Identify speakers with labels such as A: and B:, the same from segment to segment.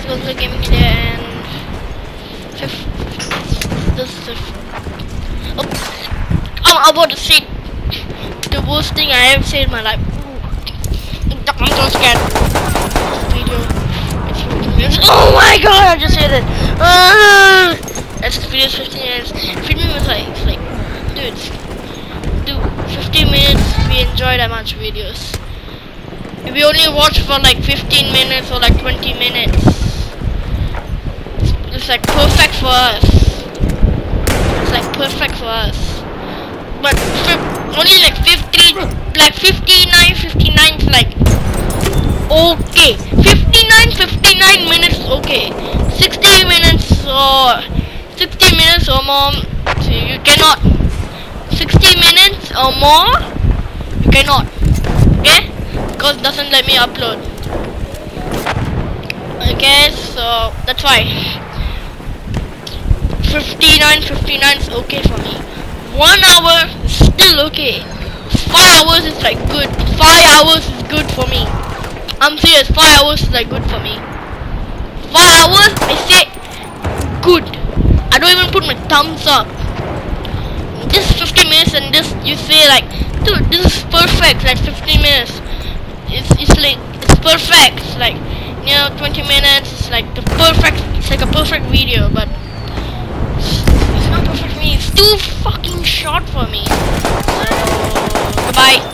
A: Godzilla Gaming here, and this is oh, I'm about to say the worst thing I ever said in my life. I'm so scared. This video, it's 15 minutes. Oh my god, I just said it. That's the video's 15 minutes. 15 minutes like, dude, 15 minutes. We enjoy that much videos. If we only watch for like 15 minutes or like 20 minutes, it's like perfect for us. It's like perfect for us. But only like 59, 59 is like okay. 59 minutes okay. 60 minutes or more, so you cannot. 60 minutes or more, you cannot. Okay? Because it doesn't let me upload. Okay, so that's why 59 is okay for me. 1 hour is still okay. 5 hours is like good. 5 hours is good for me. I'm serious, 5 hours is like good for me. 5 hours, I say good. I don't even put my thumbs up. This 50 minutes and this, you say like, dude, this is perfect. Like 50 minutes, it's like, it's perfect. It's like, 20 minutes, it's like the perfect, it's like a perfect video, but it's not perfect for me. It's too fucking short for me. So, goodbye.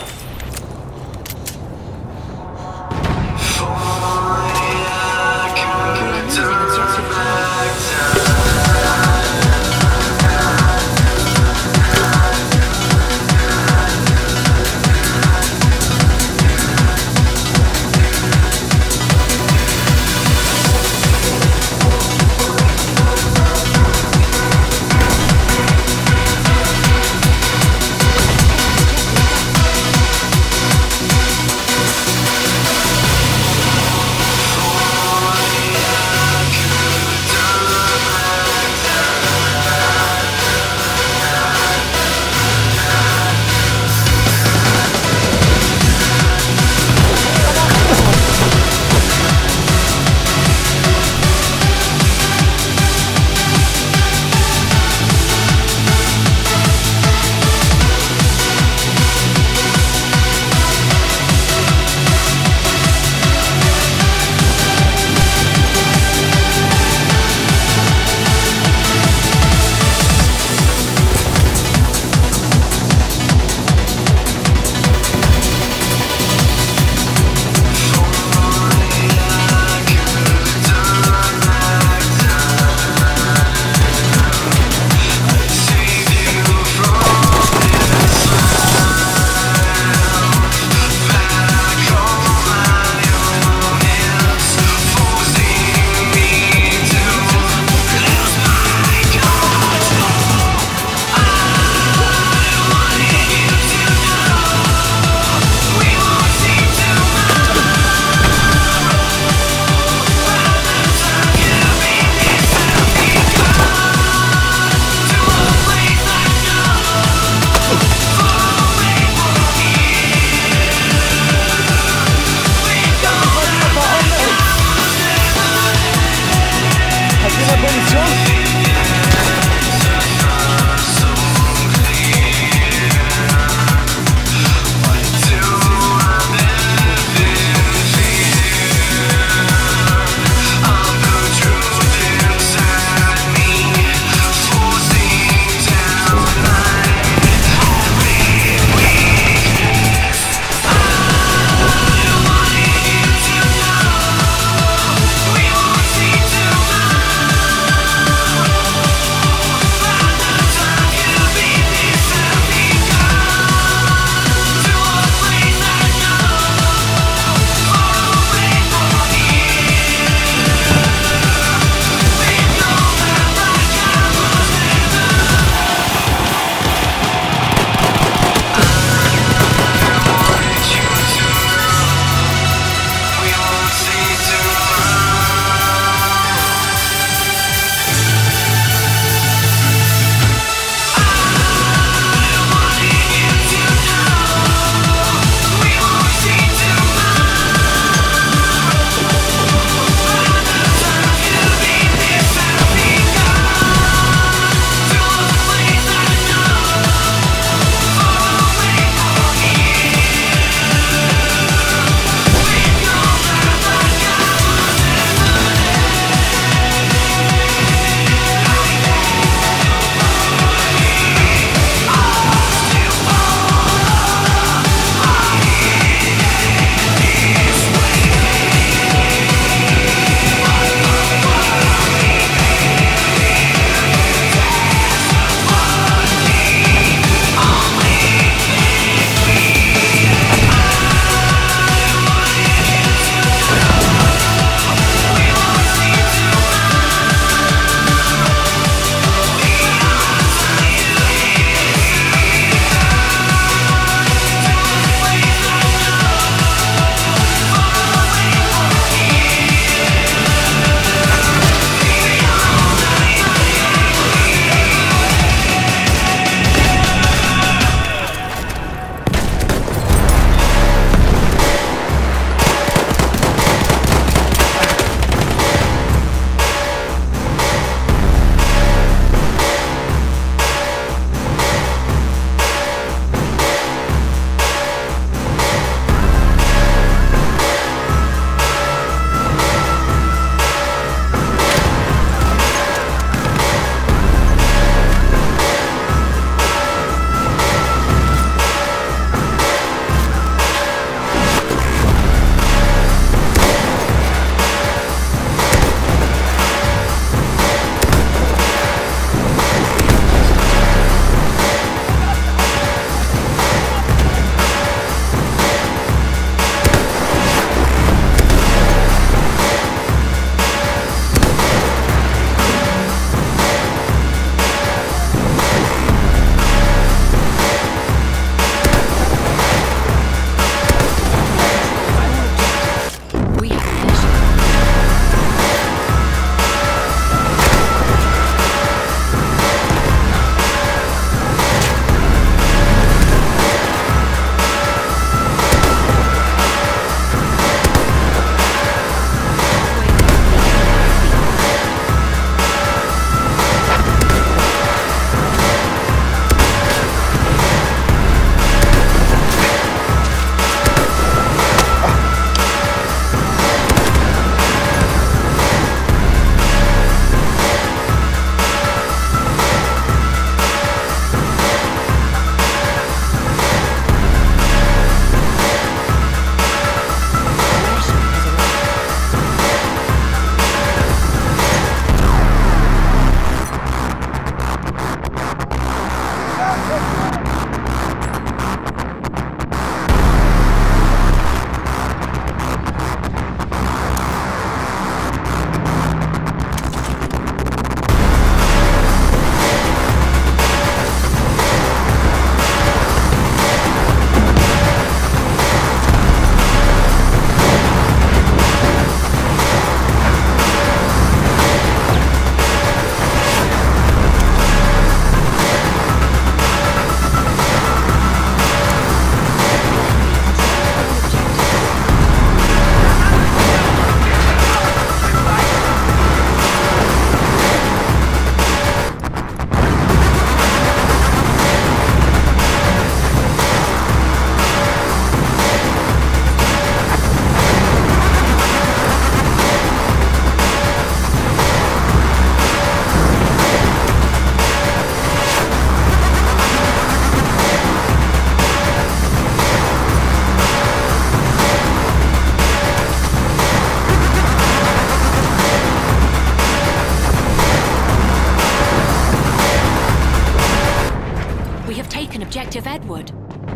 B: Detective Edward.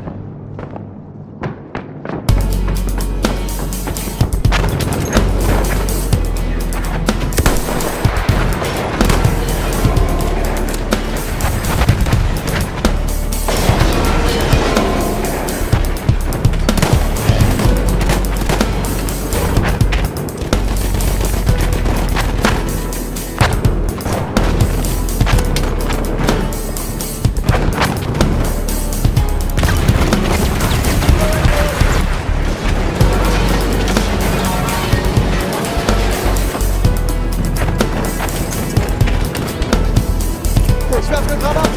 C: Ich werfe eine Granate!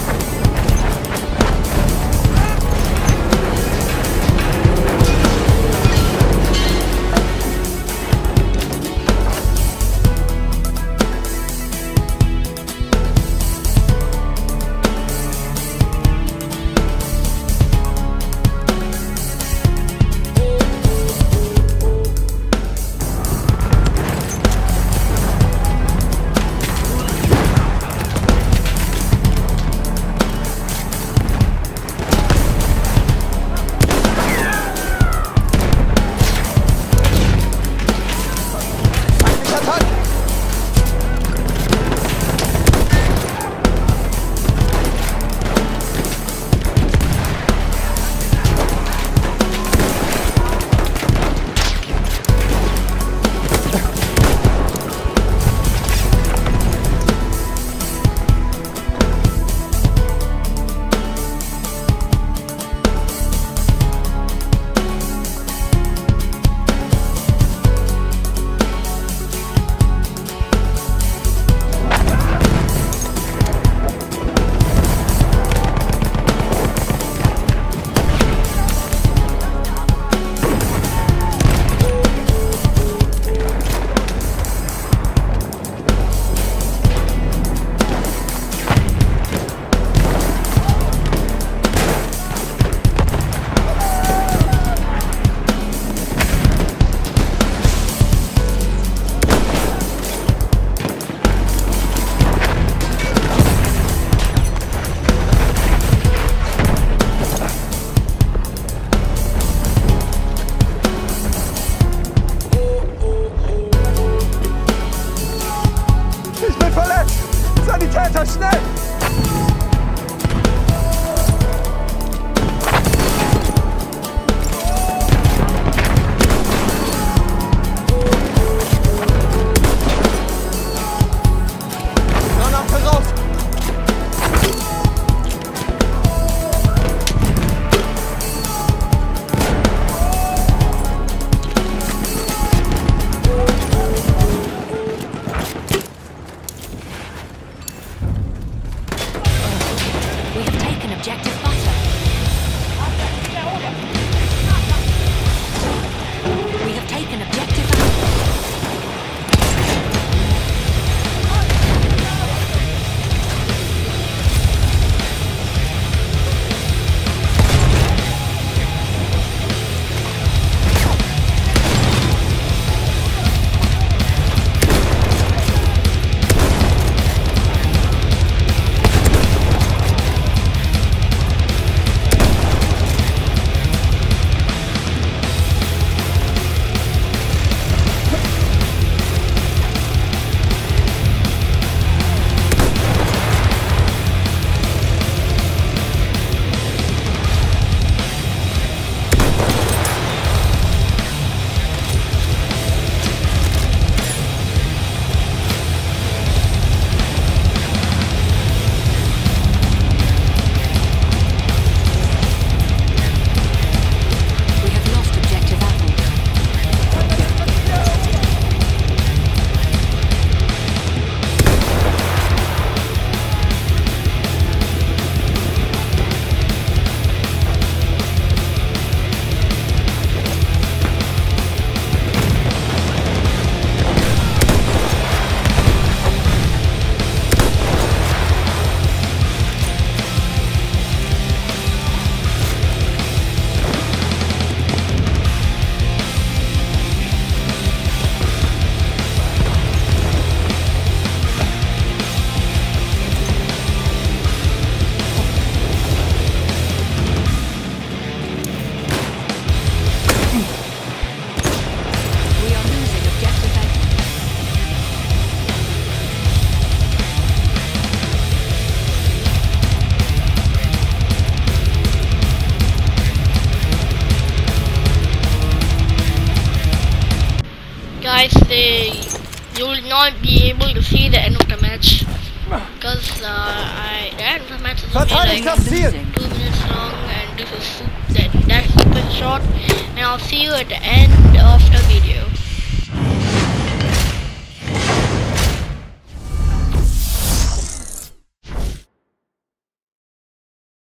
C: Sanitäter, schnell! Granate raus!
A: guys, you will not be able to see the end of the match because the end of the match is only
C: Verteidigt
A: like
C: das Ziel!
A: 2 minutes long, and this is that's super short. And I'll see you at the end of